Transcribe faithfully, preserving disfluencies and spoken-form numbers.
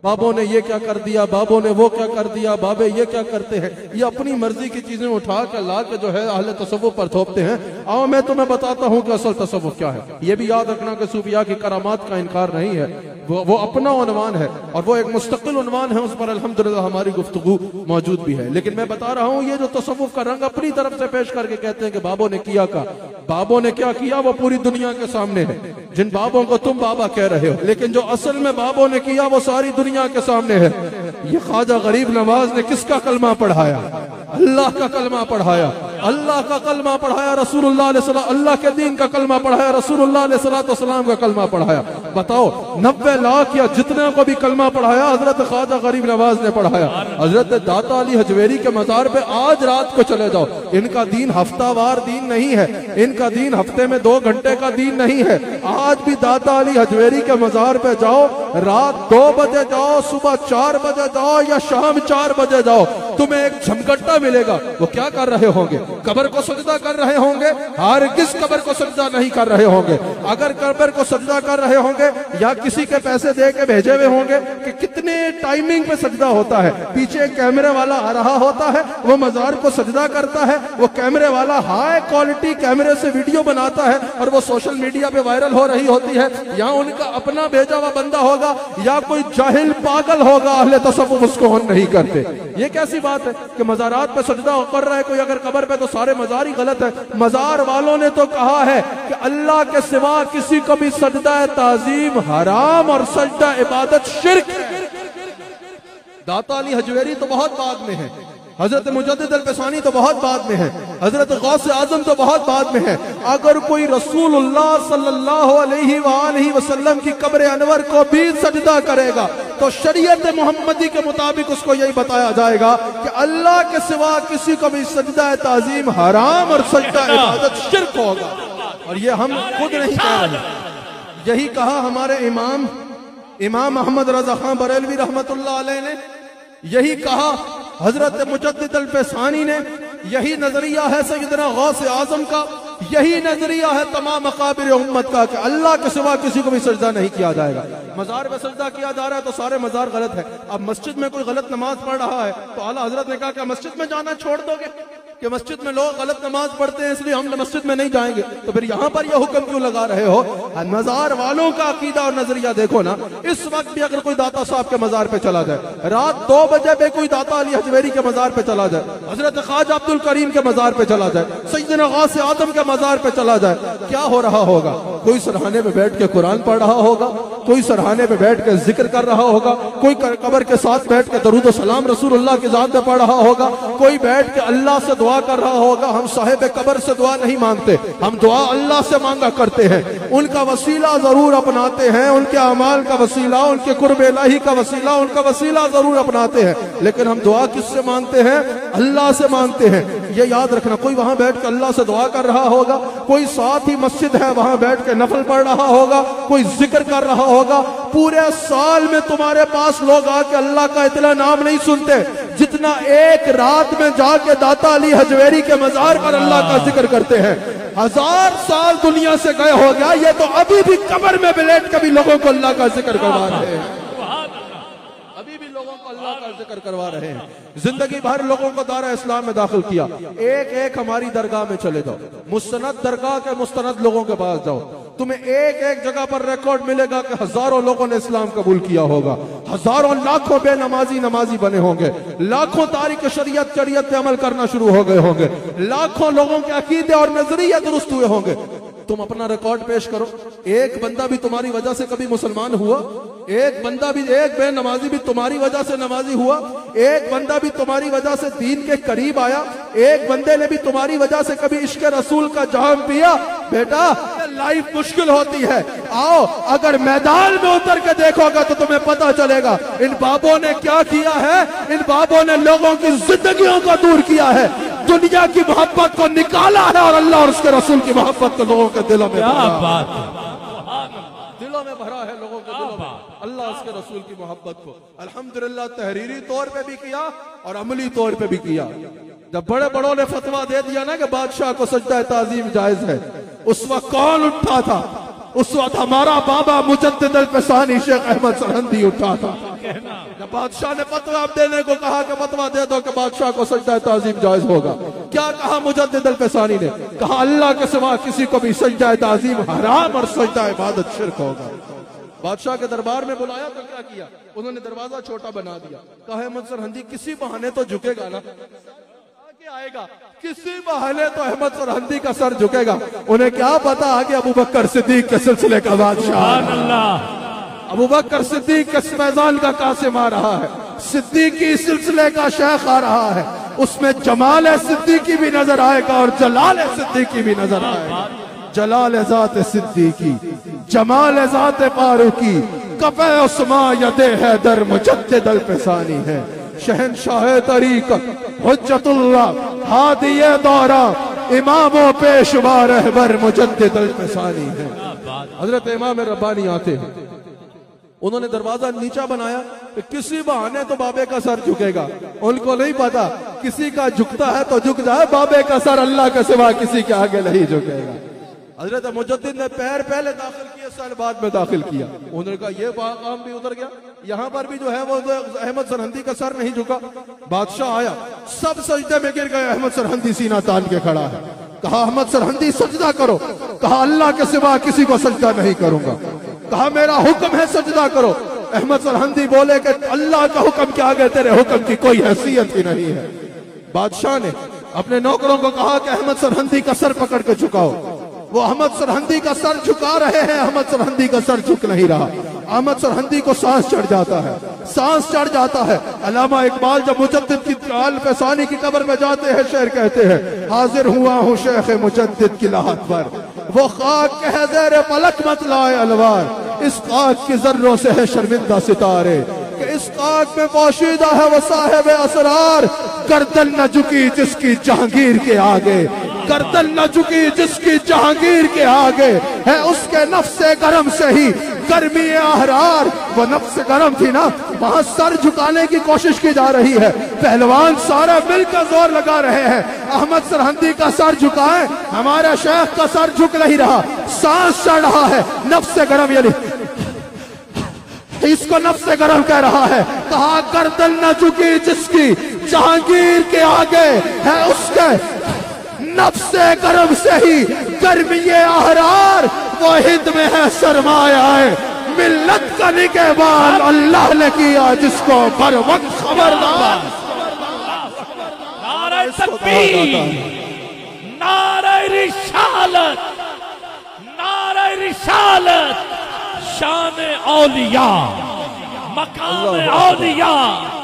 बाबों ने ये क्या कर दिया, बाबों ने वो क्या कर दिया, बाबे ये क्या करते हैं, ये अपनी मर्जी की चीजें उठा के ला के जो है अहले तसव्वुफ पर थोपते हैं। आओ मैं तुम्हें बताता हूँ कि असल तसव्वुफ क्या है। ये भी याद रखना कि सूफिया की करामात का इनकार नहीं है, वो, वो अपना उन्वान है और वो एक मुस्तकिल उन्वान है, उस पर अल्हम्दुलिल्लाह हमारी गुफ्तगू मौजूद भी है। लेकिन मैं बता रहा हूँ ये जो तसव्वुफ का रंग अपनी तरफ से पेश करके कहते हैं कि बाबों ने किया का, बाबों ने क्या किया वो पूरी दुनिया के सामने है। जिन बाबों को तुम बाबा कह रहे हो, लेकिन जो असल में बाबों ने किया वो सारी दुनिया के सामने है। ये ख्वाजा गरीब नवाज ने किसका कलमा पढ़ाया? अल्लाह का कलमा पढ़ाया, अल्लाह का कलमा पढ़ाया, रसूलुल्लाह अलैहि सल्लम, अल्लाह के दीन का कलमा पढ़ाया, रसूलुल्लाह अलैहि सल्लम का कलमा पढ़ाया। बताओ नब्बे लाख या जितने को भी कलमा पढ़ाया हजरत ख्वाजा गरीब नवाज ने पढ़ाया। हजरत दाता अली हजवेरी के मजार पे आज रात को चले जाओ, इनका दीन हफ्तावार दीन नहीं है, इनका दीन हफ्ते में दो घंटे का दीन नहीं है। आज भी दाता अली हजवेरी के मजार पे जाओ, रात दो बजे जाओ, सुबह चार बजे जाओ या शाम चार बजे जाओ, तुम्हें एक झमकट्टा मिलेगा। वो क्या कर रहे होंगे? कब्र को सजदा कर रहे होंगे? हरगिज़ कब्र को सजदा नहीं कर रहे होंगे। अगर कब्र को सजदा कर रहे होंगे या किसी के पैसे दे के भेजे हुए होंगे कि कितने टाइमिंग पे सजदा होता है, पीछे कैमरे वाला आ रहा होता है, वो मजार को सजदा करता है, वो कैमरे वाला हाई क्वालिटी कैमरे से वीडियो बनाता है और वो सोशल मीडिया पे वायरल हो रही होती है। या उनका अपना भेजा हुआ बंदा होगा या कोई जाहिल पागल होगा, अहले तसव्वुफ उसको ऑन नहीं करते। ये कैसी बात है कि मजारात पे सजदा कर रहा है कोई, अगर कब्र पे तो सारे मजार ही गलत है। मजार वालों ने तो कहा है कि अल्लाह के सिवा किसी को भी सजदा ताजीम हराम और सजदा इबादत शिर्क। दाता अली हजवेरी तो बहुत बाद में है, हजरत मुजद्दिद अल-फ़सानी तो बहुत बाद में है, हजरत गौस आजम तो बहुत बाद में है। अगर कोई रसूलुल्लाह सल्लल्लाहु अलैहि वालैहि वसल्लम की कब्र अनवर को भी सजदा करेगा तो शरीयत मुहम्मदी के मुताबिक उसको यही बताया जाएगा कि अल्लाह के सिवा किसी को भी सजदा ताजीम हराम और सजदा इबादत शिर्क होगा। और ये हम खुद नहीं कह रहे, यही कहा हमारे इमाम इमाम अहमद रजा खान बरेलवी रहमतुल्लाह अलैह ने, यही कहा हजरत मुजद्दिद अल-फ़सानी ने, यही नजरिया है सैयदना गौस आजम का, यही नजरिया है तमाम अकाबिर उम्मत का कि अल्लाह के सिवा किसी को भी सजदा नहीं किया जाएगा। मजार में सजदा किया जा रहा है तो सारे मजार गलत है। अब मस्जिद में कोई गलत नमाज पढ़ रहा है तो आला हजरत ने कहा कि मस्जिद में जाना छोड़ दोगे कि मस्जिद में लोग गलत नमाज पढ़ते हैं इसलिए हम मस्जिद में नहीं जाएंगे, तो फिर यहाँ पर यह हुक्म क्यों लगा रहे हो? मजार वालों का अकीदा और नजरिया देखो ना। इस वक्त भी अगर कोई दाता साहब के मजार पे चला जाए, रात दो बजे पे कोई दाता अली हजवेरी के मजार पे चला जाए, हजरत ख्वाजा अब्दुल करीम के मजार पे चला जाए, सैयदना गौस आजम के मजार पे चला जाए, क्या हो रहा होगा? कोई सरहाने पे बैठ के कुरान पढ़ रहा होगा, कोई सरहाने पे बैठ के जिक्र कर रहा होगा, कोई कब्र के साथ बैठ के दरूद सलाम रसूलुल्लाह की जात पे पढ़ रहा होगा, कोई बैठ के अल्लाह से दुआ कर रहा होगा। हम साहिब कब्र से दुआ नहीं मांगते, हम दुआ अल्लाह से मांगा करते हैं। उनका वसीला जरूर अपनाते हैं, उनके अमाल का वसीला, उनके कुर्ब इलाही का वसीला, उनका वसीला जरूर अपनाते हैं, लेकिन हम दुआ किससे मांगते हैं? अल्लाह से मांगते हैं। ये याद रखना। कोई वहां बैठ के अल्लाह से दुआ कर रहा होगा, कोई साथ ही मस्जिद है वहां बैठ के नफल पढ़ रहा होगा, कोई जिक्र कर रहा होगा। पूरे साल में तुम्हारे पास लोग आके अल्लाह का इतना नाम नहीं सुनते जितना एक रात में जाके दाता अली हजवेरी के मजार पर अल्लाह का जिक्र करते हैं। हजार साल दुनिया से गए हो गया, ये तो अभी भी कब्र में बैठ के भी लोगों को अल्लाह का जिक्र करवा रहे हैं, अभी भी लोगों को अल्लाह का जिक्र करवा रहे हैं। जिंदगी भर लोगों को दारा इस्लाम में दाखिल किया। एक एक हमारी दरगाह में चले जाओ, मुस्तनद दरगाह के मुस्तनद लोगों के पास जाओ, तुम्हें एक एक जगह पर रिकॉर्ड मिलेगा कि हजारों लोगों ने इस्लाम कबूल किया होगा, हजारों लाखों बेनमाजी नमाजी बने होंगे, लाखों तारीख शरीयत शरीयत पे अमल करना शुरू हो गए होंगे, लाखों लोगों के अकीदे और नजरिया दुरुस्त हुए होंगे। तुम अपना रिकॉर्ड पेश करो, एक बंदा भी तुम्हारी वजह से कभी मुसलमान हुआ? एक बंदा भी, एक बेनमाजी भी तुम्हारी वजह से नमाजी हुआ? एक बंदा भी तुम्हारी वजह से दीन के करीब आया? एक बंदे ने भी तुम्हारी वजह से कभी इश्क रसूल का जाम पिया? बेटा लाइफ मुश्किल होती है। आओ अगर मैदान में उतर के देखोगे तो तुम्हें पता चलेगा इन बाबों ने क्या किया है। इन बाबों ने लोगों की जिंदगियों को दूर किया है, दुनिया की मोहब्बत को निकाला है और अल्लाह और उसके रसूल की मोहब्बत को लोगों के दिलों में भरा दिलों में भरा है, लोगों के दिलों में अल्लाह उसके रसूल की मोहब्बत को अल्हम्दुलिल्लाह तहरीरी तौर पे भी किया और अमली तौर पे भी किया। जब बड़े बड़ों ने फतवा दे दिया ना कि बादशाह को सजदा ताजीम जायज है, उस वक्त कौन उठा था? उस वक्त हमारा बाबा मुजद्दिद अल-फ़सानी शेख अहमद सरहंदी उठा था। कहना। जब बादशाह ने फतवा देने को कहा कि फतवा दे दो कि बादशाह को सजदा ताजीम जायज होगा, क्या कहा मुजद्दिद अल-फ़सानी ने? कहा अल्लाह के सिवा किसी को भी सजदा ताजीम हराम और सजदा इबादत शिर्क होगा। बादशाह के दरबार में बुलाया तो क्या किया? उन्होंने दरवाजा छोटा बना दिया। कहा अहमद सरहंदी किसी बहाने तो झुकेगा ना, आगे आएगा, किसी बहाने तो अहमद सरहंदी का सर झुकेगा। उन्हें क्या पता आगे अबू बकर सिद्दीक के सिलसिले का बादशाह, अबू बकर सिद्दीक के मैदान का कासिम आ रहा है, सिद्दीकी सिलसिले का शेख आ रहा है, उसमें जमाल सिद्दीकी भी नजर आएगा और जलाल सिद्दीकी भी नजर आएगा। जलाल ज़ात सिद्दीकी, जमाल ज़ात फारूकी, कफ़े उस्मा यदे हैदर मुजद्दिद अल-फ़सानी है। शहनशाह तरीक़त हुज्जतुल्लाह हादिये दौरा इमामो पेशवा रहबर मुजद्दिद अल-फ़सानी है। हजरत इमाम रब्बानी आते हैं, उन्होंने दरवाजा नीचा बनाया कि किसी बहाने तो बाबे का सर झुकेगा। उनको नहीं पता किसी का झुकता है तो झुक जाए, बाबे का सर अल्लाह के सिवा किसी के आगे नहीं झुकेगा। हजरत मुजद्दिद ने पैर पहले दाखिल किए, सर बाद में दाखिल किया। उन्होंने कहा ये काम भी उधर गया, यहाँ पर भी जो है वो अहमद सरहंदी का सर नहीं झुका। बादशाह आया, सब सजदे में गिर गए। अहमद सरहंदी सीना तान के खड़ा है। कहा अहमद सरहंदी सजदा करो। कहा अल्लाह के सिवा किसी को सजदा नहीं करूंगा। कहा मेरा हुक्म है सजदा करो। अहमद सरहंदी बोले कि अल्लाह का हुक्म के आगे तेरे हुक्म की कोई हैसियत ही नहीं है। बादशाह ने अपने नौकरों को कहा कि अहमद सरहंदी का सर पकड़ के झुकाओ। वो अहमद सरहंदी का सर झुका रहे हैं, अहमद सरहंदी का सर झुक नहीं रहा। अहमद सरहंदी को सांस चढ़ जाता है, सांस चढ़ जाता है। अल्लामा इकबाल जब मुजद्दिद की अल-फ़सानी की कब्र में जाते हैं, शेर कहते हैं हाजिर हुआ हूँ शेख मुजद्दिद की लाहत पर, वो खाक कह ज़ेरे पलक मत लाए अलवार, इस खाक की जर्रों से है शर्मिंदा सितारे, कि इस खाक में पोशीदा है वो साहिब असरार, गर्दन न झुकी जिसकी जहांगीर के आगे, गर्दन न झुकी जिसकी जहांगीर के आगे, है उसके नफ्से गरम से ही गर्मी अहरार। वो नफ्स गरम थी ना, वहां सर झुकाने की कोशिश की जा रही है। पहलवान सारे मिलकर जोर लगा रहे हैं, अहमद सरहंदी का सर झुकाएं, हमारे शेख का सर झुक नहीं रहा, सांस चढ़ रहा है। नफ्से गरम यानी इसको नफ्से गरम कह रहा है। कहा गर्दन न झुकी जिसकी जहांगीर के आगे, है उसके नफ्से गरम से ही गर्मी अहरार, वो हिंद में है सरमाया है मिल्लत का निगहबान, अल्लाह ने किया जिसको बर वक्त खबरदार। नारे तकबीर, नारे रिसालत, नारे रिसालत, शान औलिया, मकाम औलिया।